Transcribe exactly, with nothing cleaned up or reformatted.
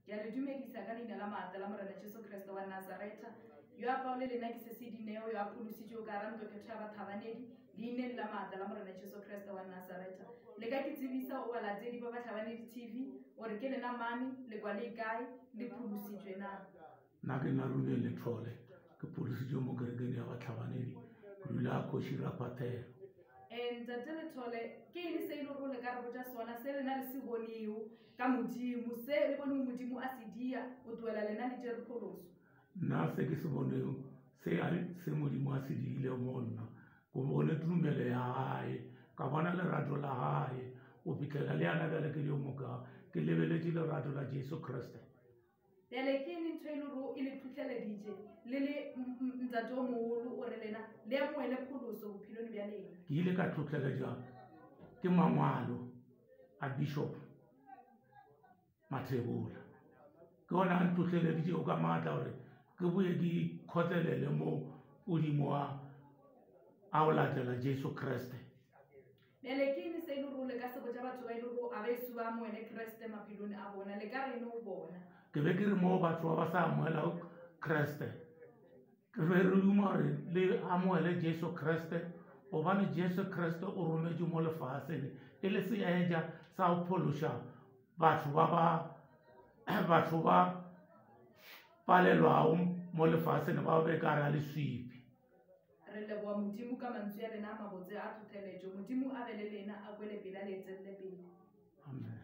Ke a le dumedisa ka leina la maatla la Morena Jesu Kriste wa Nazareta. Yo a Paul le nna ke se Dineo yo a pholositse ka ranta ke tshaba thabanedi leineng la maatla la Morena Jesu Kriste wa Nazareta. Le ka ke tsebisa o balatedi ba ba Thabanedi T V ore ke lena mane le kwa le kae le pholositswe na. Na ke na rune le thole ke pholositse mo kerekeng ya ba Thabanedi rula khoshira pathe. And ntate Thole ke ene se ile go le ka re botsa sona se lena le se boneo ka modimo se le bone modimo a se dia o tuela lena le tšere pholoso. Na se ke se boneo se a se modimo a se diile mo nna go bone tumelo ya hae ka bona lerato la hae o fitlhela le ana bjale ke le moka ke lebeletse lerato la Jesu Kriste. Bjale ke ene ntho e le go e le tlhotlheleditše le le ntate o mogolo ore lena le amoele pholoso bophelong bja lena. Ke ile ka tlhotlheletša ke mangwalo a Bishop Mathebula ke ona a ntlhotlheleditše o ka maatla gore ke boye ke kgotselele mo godimo a o latela Jesu Kriste. Bjale ke ene se ile go le ka se botsa batho ba ile go a beso ba amoele Kriste maphelong a bona le ka rene o bona. Ke be ke re mo batho ba ba sa amoela Kriste ke be re duma gore le amoele Jesu Kriste gobane Jesu Kriste o rometše mo lefaseng e le seeja sa go phološa batho ba ba batho ba palelwago mo lefaseng ba be ka ra leswipi. Re leboa modimo ka mantswe ya lena a mabotse a tlhotlheletšo modimo a be le lena a kwele pele a le etselele pele. Amen.